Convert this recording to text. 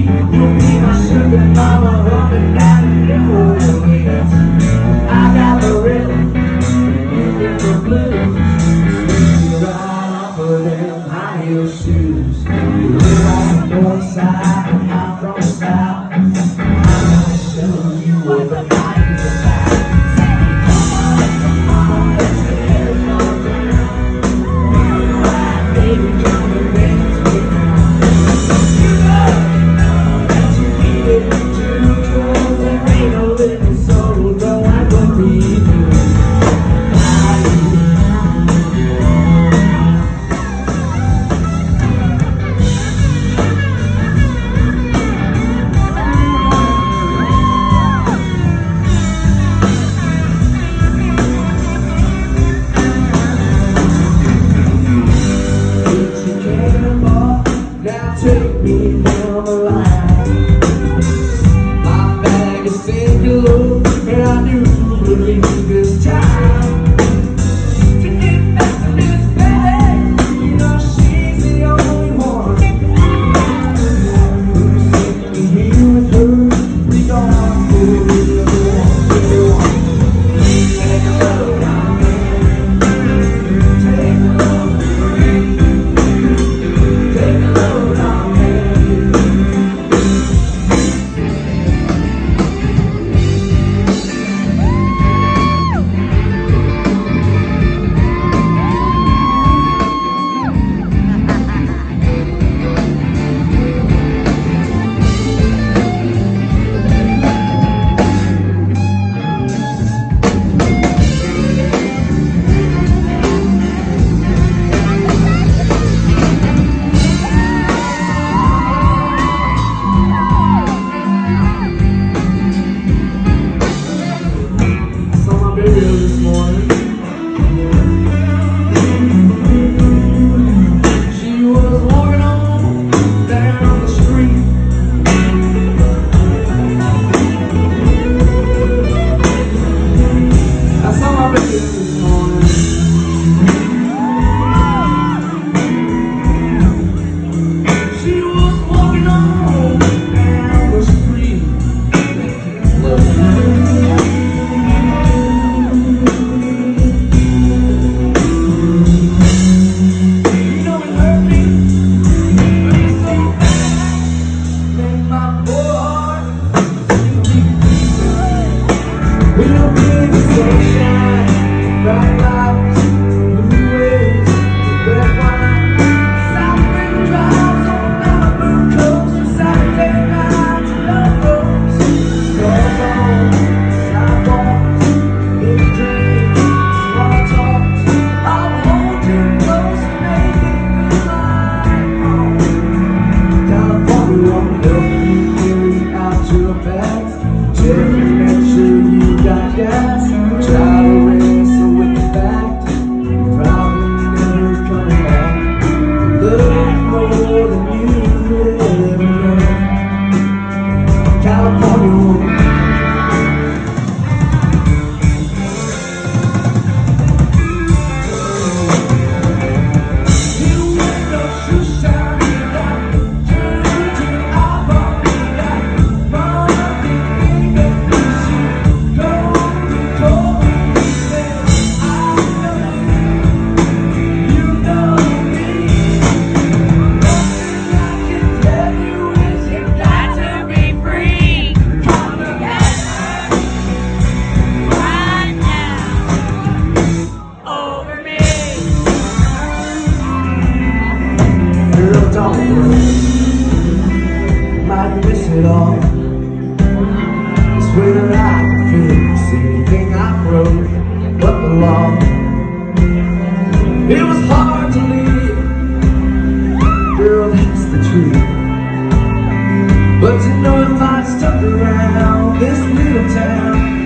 You'll be my sugar mama up and down the New Orleans. I got the rhythm, you get the blues. You're right off of them high heel shoes. You live on the north side and I'm from the south. I'm gonna show you what the night is about. Come on, let's get it on down. You're right, baby, come and dance with me. You know that you need it too, 'cause there ain't no living soul, though I don't be you. Now take me down the line. My bag is singular, and I do believe this time. To get back to this bag, you know she's the only one. Who's sitting here with her? We don't have to be the one. Take a load on me. Take a load. Take a load on me. This morning, she was walking on down the street. I saw my baby this morning. She was walking on down the street. We'll be the sunshine, bright lights, blue waves, red wine. South wind drives on down the blue coast. Saturday night, love goes. Cars on, sidewalks, big drinks, small talks. I'll hold you close and make it feel like home. California won't help you carry out your bags. Make sure you got gas. Try to wrestle with the fact you're probably never coming back. Love more than you could ever know. California woman. You window shoe shine like turn to the eyeball like might miss it all. It's whether I can fix anything I broke, but the law. It was hard to live, girl, that's the truth. But you know if I'd stuck around this little town,